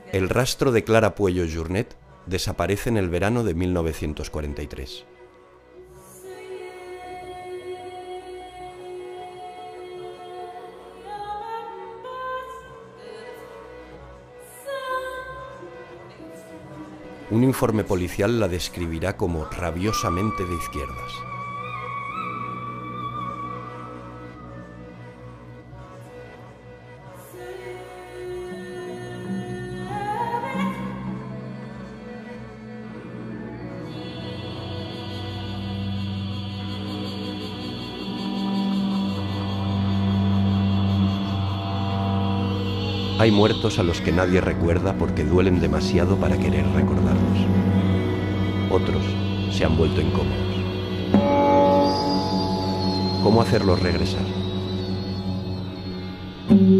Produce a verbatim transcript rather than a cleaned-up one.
El rastro de Clara Puello Jornet desaparece en el verano de mil novecientos cuarenta y tres. Un informe policial la describirá como rabiosamente de izquierdas. Hay muertos a los que nadie recuerda porque duelen demasiado para querer recordarlos. Otros se han vuelto incómodos. ¿Cómo hacerlos regresar?